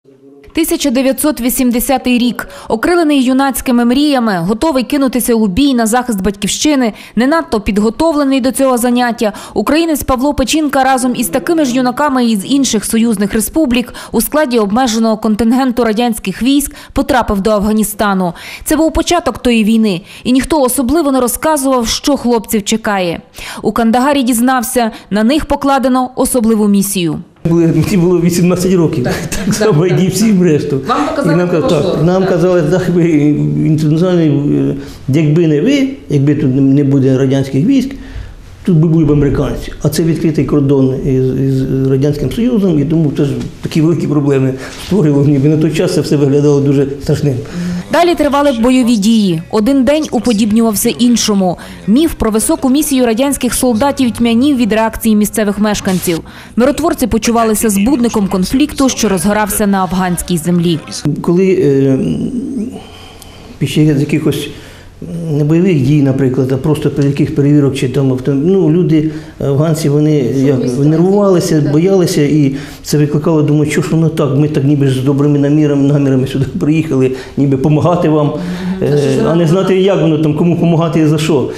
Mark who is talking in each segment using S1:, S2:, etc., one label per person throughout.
S1: 1980 рік. Окрилений юнацькими мріями, готовий кинутися у бій на захист батьківщини, не надто підготовлений до цього заняття, українець Павло Печінка разом із такими ж юнаками із інших союзних республік у складі обмеженого контингенту радянських військ потрапив до Афганістану. Це був початок тої війни, і ніхто особливо не розказував, що хлопців чекає. У Кандагарі дізнався, на них покладено особливу місію.
S2: Мені було 18 років, так само, як і всім решту.
S1: Вам показали,
S2: нам казали, так, ви інтернаціональний, якби не ви, якби тут не буде радянських військ, тут би були б американці. А це відкритий кордон із Радянським Союзом, і тому теж такі великі проблеми створювали. Ніби на той час це все виглядало дуже страшним.
S1: Далі тривали бойові дії. Один день уподібнювався іншому. Міф про високу місію радянських солдатів тьмянів від реакції місцевих мешканців. Миротворці почувалися збудником конфлікту, що розгорався на афганській землі.
S2: Коли під час якихось не бойових дій, наприклад, а просто при яких перевірок чи там, люди, афганці, вони нервувалися, боялися, і це викликало, думаю, що ж воно так, ми так ніби з добрими намірами сюди приїхали, ніби допомагати вам, а не знати, як воно там, кому допомагати і за що.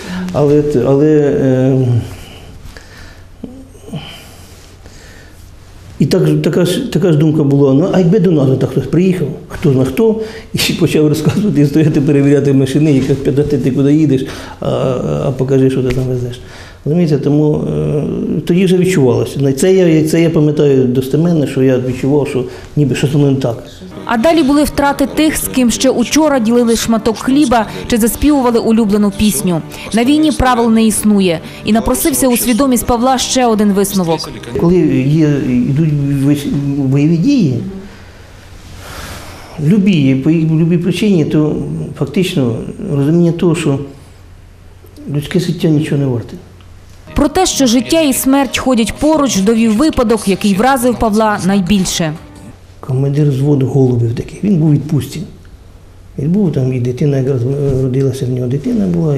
S2: І така ж думка була, а якби до нас так хтось приїхав, хто зна хто, і почав розказувати, і стояти, перевіряти машини, і питати, ти куди їдеш, а покажи, що ти там везеш. Розумієте, тому тоді вже відчувалося. Це я пам'ятаю достеменно, що я відчував, що ніби щось воно не так.
S1: А далі були втрати тих, з ким ще учора ділили шматок хліба чи заспівували улюблену пісню. На війні правил не існує. І напросився у свідомість Павла ще один висновок.
S2: Коли йдуть бойові дії, по любій причині, то фактично розуміння того, що людське життя нічого не варте.
S1: Про те, що життя і смерть ходять поруч, довів випадок, який вразив Павла найбільше.
S2: Командир взводу Голубів такий, він був у відпустці. Він був там, і дитина якраз родилася, в нього дитина була.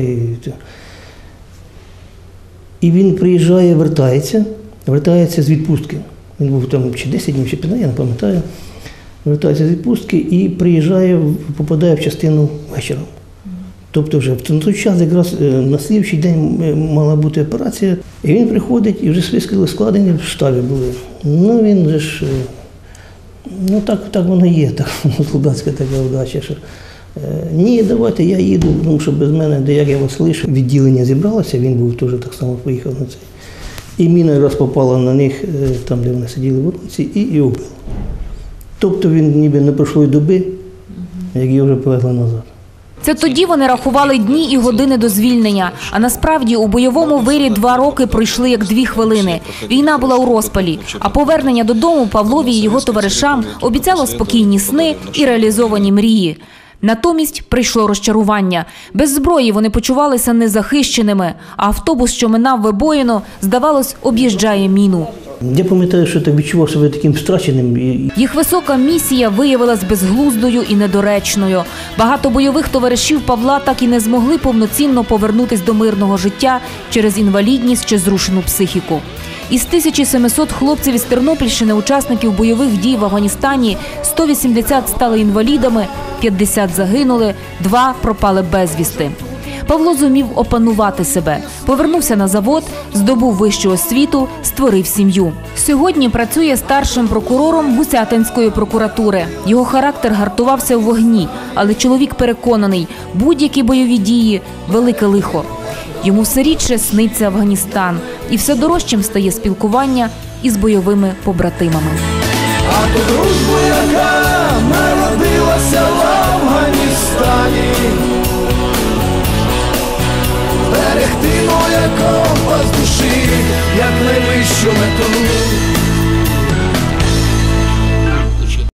S2: І він приїжджає, вертається з відпустки. Він був там чи 10 днів, чи 15, я не пам'ятаю. Вертається з відпустки і приїжджає, попадає в частину вечором. Тобто вже в той час якраз на слідчий день мала бути операція. І він приходить, і вже списки складені в штабі були. Він же ж... так воно є, так солдатська така вдача, що ні, давайте, я їду, тому що без мене, де як я вас лишу. Відділення зібралося, він був теж так само поїхав на це. І міна якраз попала на них, там, де вони сиділи в воронці, і убила. Тобто він ніби не пройшло й доби, як її вже повезли назад.
S1: Це тоді вони рахували дні і години до звільнення. А насправді у бойовому вирі 2 роки пройшли як 2 хвилини. Війна була у розпалі. А повернення додому Павлові і його товаришам обіцяло спокійні сни і реалізовані мрії. Натомість прийшло розчарування. Без зброї вони почувалися незахищеними, а автобус, що минав вибоїну, здавалось, об'їжджає міну.
S2: Я пам'ятаю, що так відчував себе таким втраченим.
S1: Їх висока місія виявилась безглуздою і недоречною. Багато бойових товаришів Павла так і не змогли повноцінно повернутись до мирного життя через інвалідність чи зрушену психіку. Із 1700 хлопців із Тернопільщини, учасників бойових дій в Афганістані, 180 стали інвалідами, 50 загинули, 2 пропали безвісти. Павло зумів опанувати себе, повернувся на завод, здобув вищу освіту, створив сім'ю. Сьогодні працює старшим прокурором Гусятинської прокуратури. Його характер гартувався у вогні, але чоловік переконаний, будь-які бойові дії – велике лихо. Йому все рідше сниться Афганістан, і все дорожчим стає спілкування із бойовими побратимами.
S3: А ту дружбу, яка народилася в Афганістані,